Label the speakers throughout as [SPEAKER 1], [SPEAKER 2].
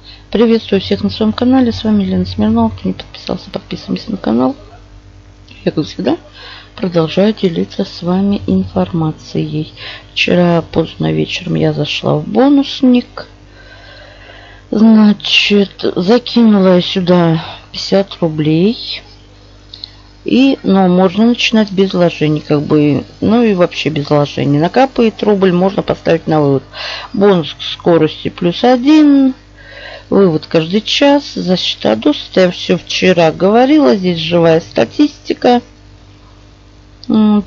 [SPEAKER 1] Приветствую всех на своем канале. С вами Лена Смирнова. Кто не подписался, подписываемся на канал. Я, как всегда, продолжаю делиться с вами информацией. Вчера поздно вечером я зашла в бонусник. Значит, закинула я сюда 50 рублей. Но можно начинать без вложений, ну и вообще без вложений. Накапает рубль, можно поставить на вывод. Бонус к скорости +1. Вывод каждый час. Защита от ДОС. Я все вчера говорила. Здесь живая статистика. Вот.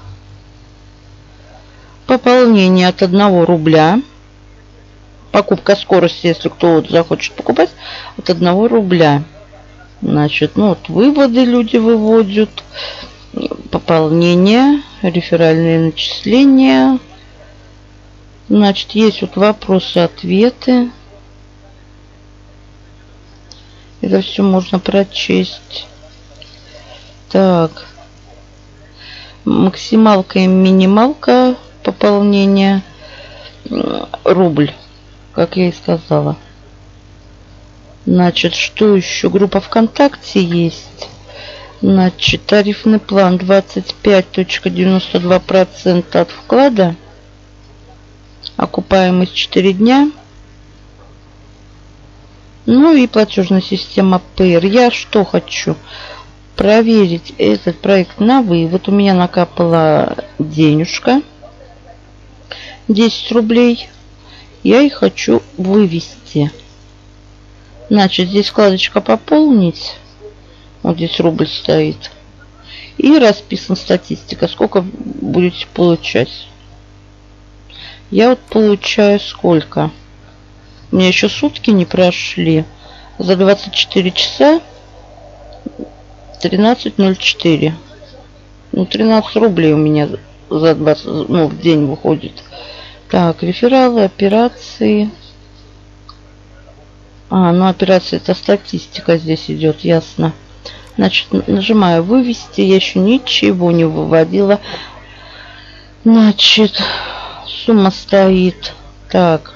[SPEAKER 1] Пополнение от 1 рубля. Покупка скорости, если кто захочет покупать, от 1 рубля. Значит, выводы люди выводят. Пополнение. Реферальные начисления. Значит, есть вопросы-ответы. Это все можно прочесть. Так. Максималка и минималка пополнения. Рубль. Как я и сказала. Значит, что еще? Группа ВКонтакте есть. Значит, тарифный план 25.92% от вклада. Окупаемость 4 дня. Ну и платежная система Payer. Я что хочу? Проверить этот проект на вывод. У меня накапала денежка. 10 рублей. Я их хочу вывести. Значит, здесь вкладочка «Пополнить». Вот здесь рубль стоит. И расписана статистика. Сколько будете получать. Я получаю сколько? У меня еще сутки не прошли. За 24 часа 13.04. 13 рублей у меня за 20, в день выходит. Так, рефералы, операции. Операция — это статистика здесь идет, ясно. Значит, нажимаю «Вывести». Я еще ничего не выводила. Значит, сумма стоит. Так.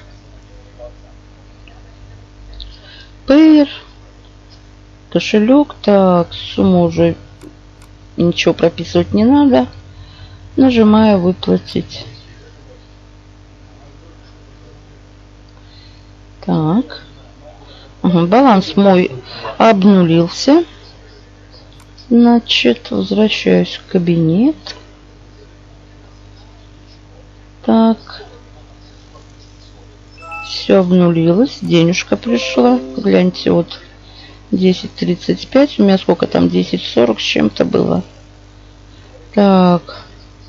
[SPEAKER 1] Payer. Кошелек. Так, сумму уже ничего прописывать не надо. Нажимаю «Выплатить». Так. Баланс мой обнулился. Значит, возвращаюсь в кабинет. Так. Все обнулилось. Денежка пришла. Гляньте, 10.35. У меня сколько там? 10.40 с чем-то было. Так.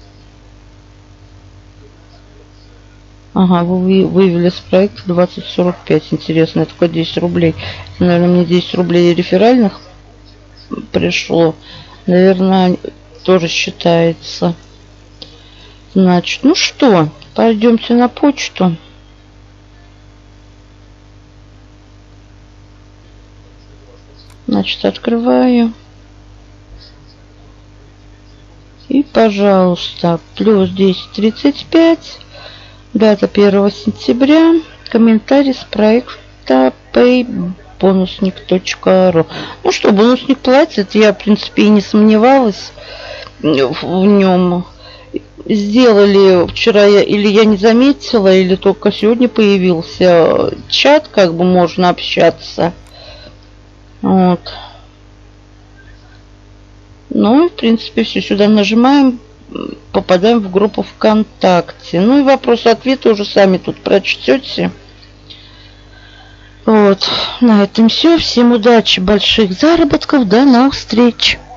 [SPEAKER 1] Вы вывели с проекта 20.45. Интересно, это только 10 рублей. Наверное, мне 10 рублей реферальных пришло. Наверное, тоже считается. Значит, что? Пойдемте на почту. Значит, открываю. И, пожалуйста, плюс 10.35. Дата 1 сентября. Комментарий с проекта paybonusnik.ru. Бонусник платит. Я, в принципе, и не сомневалась в нем. Сделали вчера или я не заметила, или только сегодня появился чат, можно общаться. Вот. В принципе, все. Сюда нажимаем. Попадаем в группу ВКонтакте. И вопросы-ответы уже сами тут прочтете. На этом все. Всем удачи, больших заработков. До новых встреч.